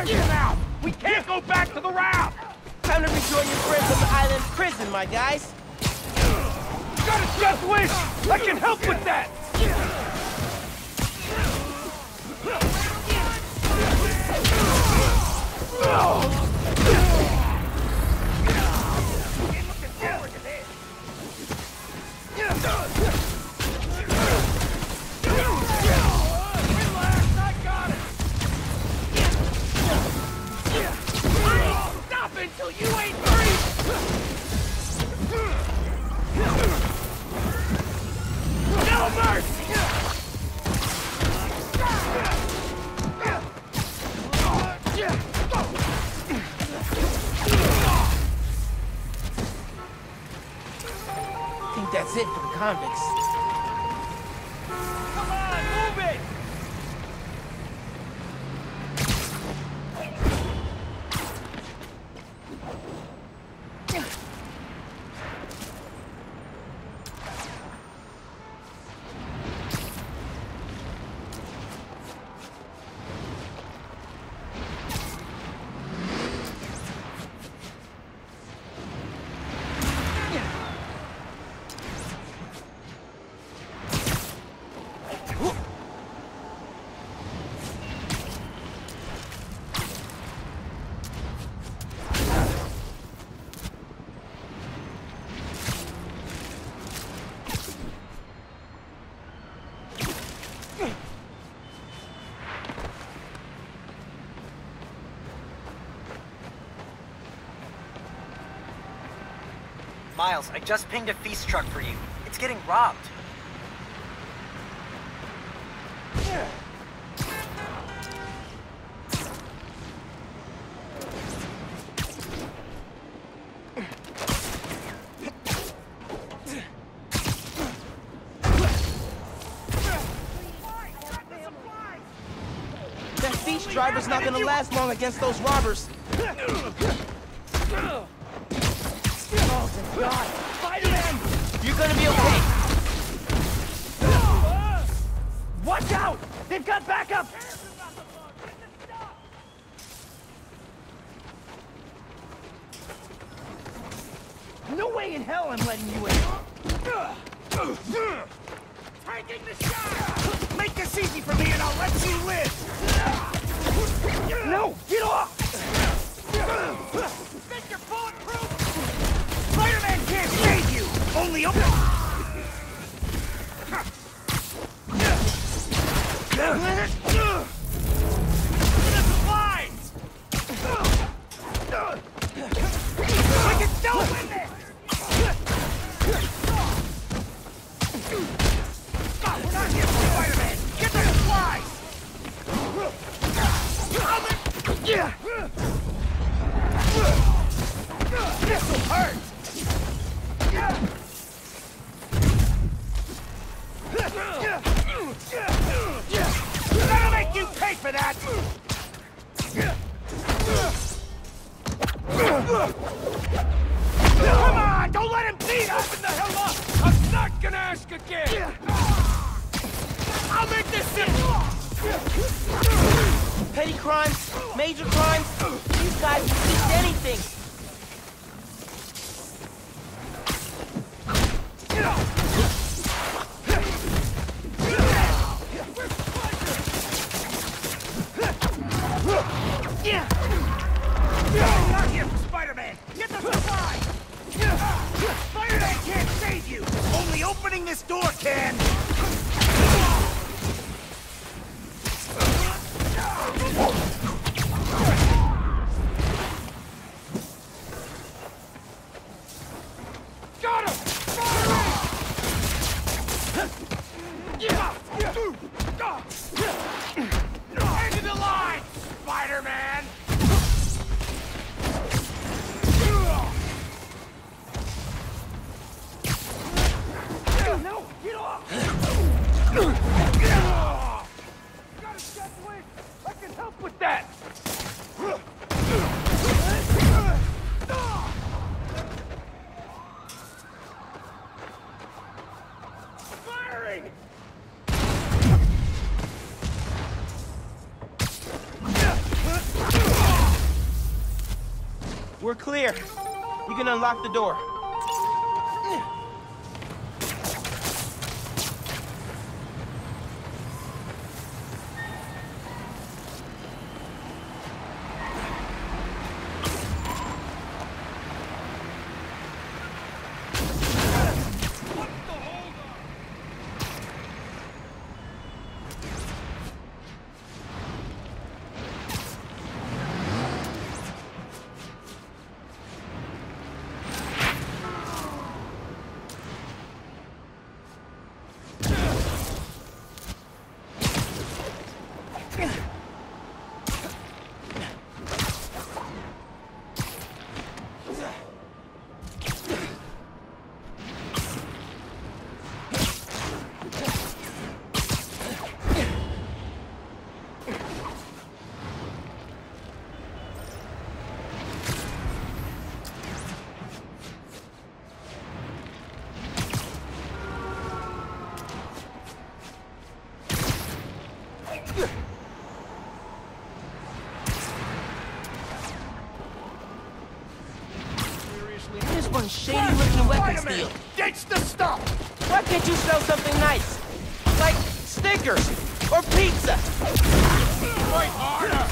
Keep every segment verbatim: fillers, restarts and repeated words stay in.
attention now! We can't go back to the raft! Time to rejoin your friends on the island prison, my guys. Got a death wish! I can help with that! Until you ain't free! No mercy! I think that's it for the convicts. Come on, move it! Miles, I just pinged a feast truck for you. It's getting robbed. That feast driver's not gonna last long against those robbers. Oh, thank God! Spider-Man! You're gonna be okay. Watch out! They've got backup! No way in hell I'm letting you in! Taking the shot! Make this easy for me and I'll let you live! No! Get off! Think you're bulletproof? Spider-Man can't save you! Only open... The supplies! We can still win this! We're not here for Spider-Man! Get the supplies! This'll hurt! That'll make you pay for that! Come on! Don't let him beat us! Open the hell up! I'm not gonna ask again! I'll make this simple! Petty crimes, major crimes, these guys will teach anything. I'm not here for Spider-Man! Get the supplies! Spider-Man can't save you! Only opening this door can! Got him! End of the line, Spider-Man! No, get off! Got a death wish! I can help with We're clear. You can unlock the door. This one shady-looking weapons deal. Ditch the stuff! Why can't you sell something nice? Like Snickers or pizza? Fight harder!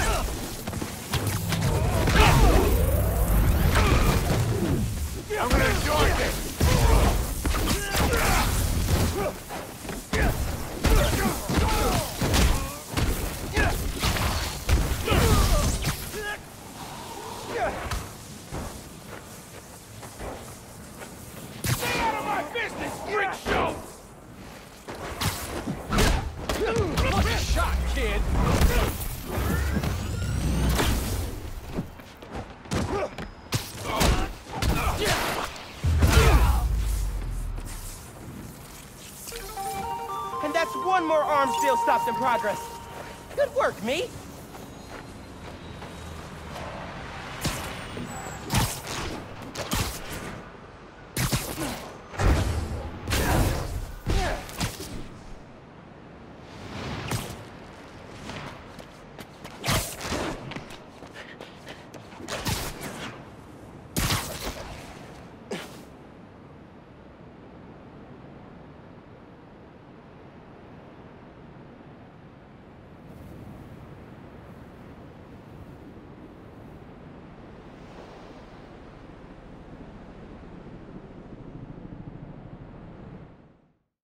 I'm gonna enjoy this! Stay out of my business, freak show! Lucky shot, kid! And that's one more arms deal stopped in progress. Good work, me.